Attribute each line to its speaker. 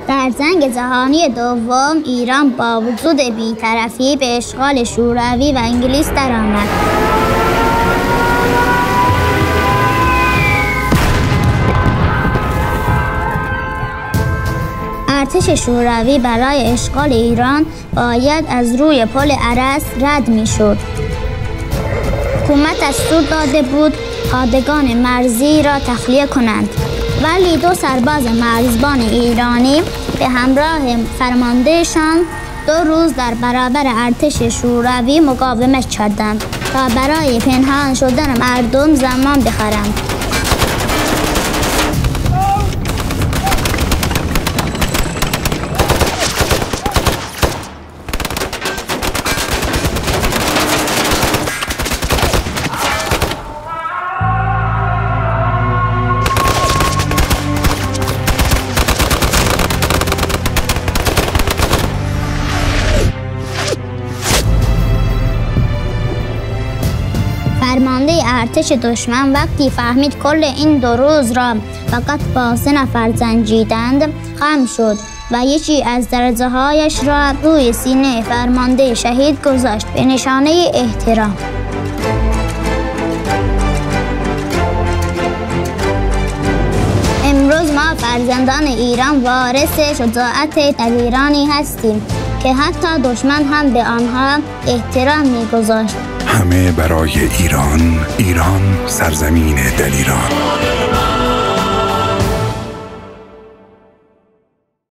Speaker 1: در جنگ جهانی دوم ایران با وجود بی‌طرفی به اشغال شوروی و انگلیس درآمد. ارتش شوروی برای اشغال ایران باید از روی پل ارس رد می‌شد. حکومت دستور داده بود پادگان مرزی را تخلیه کنند، ولی 2 سرباز مرزبان ایرانی به همراه فرماندهشان 2 روز در برابر ارتش شوروی مقاومت کردند تا برای پنهان شدن مردم زمان بخرند. فرمانده ارتش دشمن وقتی فهمید کل این 2 روز را فقط با 3 نفر جنگیدند غم شد و یکی از درجه هایش را روی سینه فرمانده شهید گذاشت به نشانه احترام. امروز ما فرزندان ایران وارث شجاعت دلیرانی هستیم که حتی دشمن هم به آنها احترام می‌گذاشت.
Speaker 2: همه برای ایران، ایران سرزمین دلیران.